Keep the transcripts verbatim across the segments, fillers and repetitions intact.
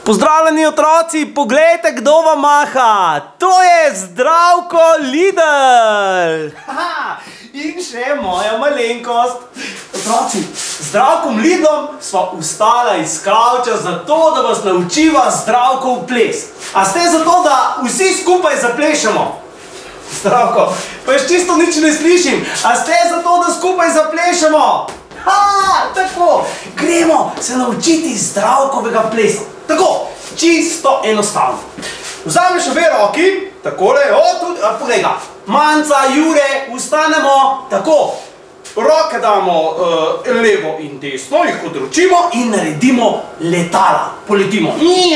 Pozdravljeni otroci, poglejte, kdo vam maha. To je Zdravko Lidl. In še moja malenkost. Otroci, z Zdravkom Lidlom sva ustala iz kavča zato, da vas naučiva Zdravkov ples. A ste zato, da vsi skupaj zaplešemo? Zdravko, pa jaz čisto nič ne slišim. A ste zato, da skupaj zaplešemo? Ha, tako, gremo se naučiti Zdravkovega plesa. Tako, čisto enostavno. Vzameš obe roki, takole, o, tudi, a poglej ga. Manca, Jure, ustanemo, tako. Roke damo uh, levo in desno, jih odročimo in naredimo letala. Poletimo.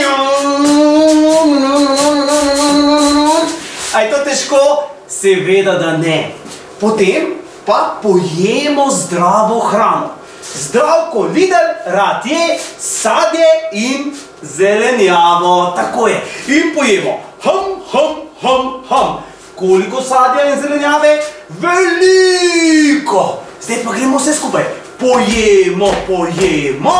A je to težko? Seveda, da ne. Potem pa pojemo zdravo hrano. Zdravko Lidl rad je sadje in zelenjavo. Tako je. In pojemo. Hum, hum, hum, hum. Koliko sadja in zelenjave? Veliko. Zdaj pa gremo vse skupaj. Pojemo, pojemo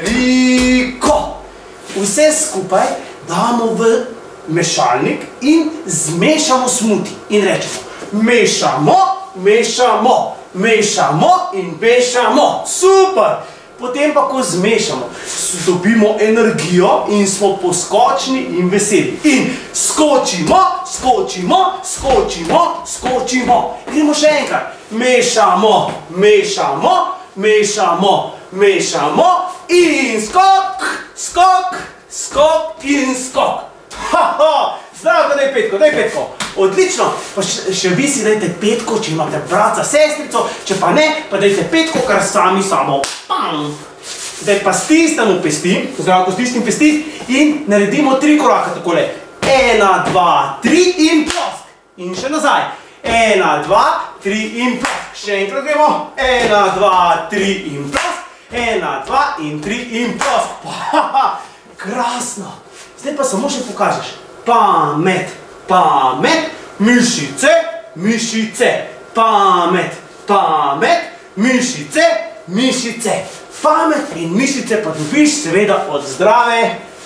veliko. Vse skupaj damo v mešalnik in zmešamo smuti. In rečemo, mešamo, mešamo, mešamo in mešamo. Super! Potem pa, ko zmešamo, dobimo energijo in smo poskočni in veseli. In skočimo, skočimo, skočimo, skočimo. Gremo še enkrat. Mešamo, mešamo, mešamo, mešamo in skok, skok, skok in skok. Ha, ha! Zdravko, daj petko, daj petko. Odlično. Pa še, še vi si dajte petko, če imate bratca, sestrico, če pa ne, pa dajte petko, kar sami samo. Pam. Zdaj pa stisnemo pesti, Zdravko stisnim pesti in naredimo tri koraka takole. Ena, dva, tri in plosk. In še nazaj. Ena, dva, tri in plosk. Še enkrat gremo. Ena, dva, tri in plosk. Ena, dva in tri in plosk. Ha, ha. Krasno. Zdaj pa samo še pokažeš. Pamet, pamet, mišice, mišice, pamet, pamet, mišice, mišice, pamet in mišice pa dobiš seveda od zdrave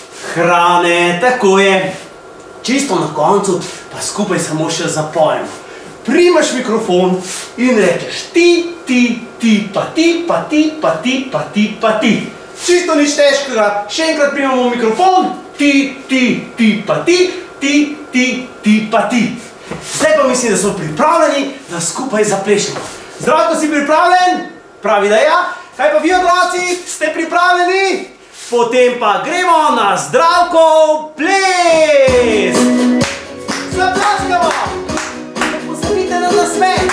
hrane, tako je. Čisto na koncu pa skupaj samo še zapojemo. Primaš mikrofon in rečeš ti, ti, ti, pa ti, pa ti, pa ti, pa ti, pa ti. Čisto nič težkega, še enkrat primamo mikrofon, ti, ti, ti, pa ti, ti, ti, ti, pa ti. Zdaj pa mislim, da smo pripravljeni, da skupaj zaplešemo. Zdravko, si pripravljen? Pravi, da ja. Kaj pa vi, otroci, ste pripravljeni? Potem pa gremo na Zdravkov ples! Zaplaskamo! Ne pozabite na nasmeh!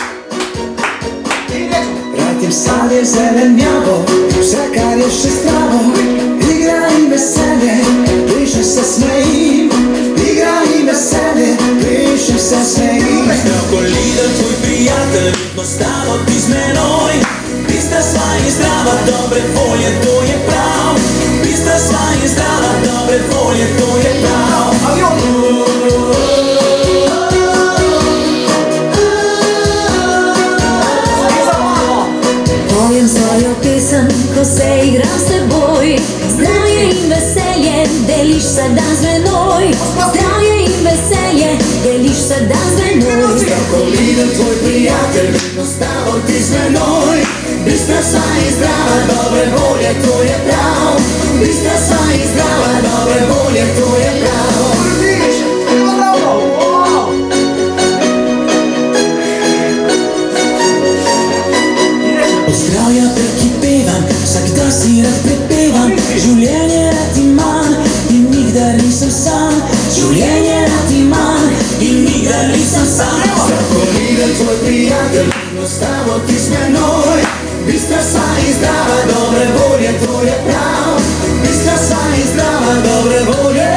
Rad jem sadje, zelenjavo, vse kar je še zdravo. Igra in veselje, plešem se smejim. Igra in veselje, plešem se smejim. Zdravko Lidl, tvoj prijatelj, vedno stalo ti z menoj. Bistra sva in zdrava, dobre volje, to je prav. Bistra sva in zdrava, dobre volje, to je prav. Pojem svojo pesem, ko se igram s teboj. Zdravje in veselje, deliš se dan z menoj. Zdravje in veselje, deliš se dan z menoj. Zdravko Lidl, tvoj prijatelj, vedno stalo ti z menoj. Bistra sva in zdrava, dobre volje, to je prav. Bistra sva in zdrava, dobre volje, to je prav. Od zdravja prekipevam, vsak dan si rad prepevam. Življenje rad imam in nikdar nisem sam. Življenje rad imam in nikdar nisem sam. Zdravko Lidl, tvoj prijatelj, vedno stalo ti z menoj. Bistra sva in zdrava, dobre volje, to je prav. Bistra sva in zdrava, dobre volje,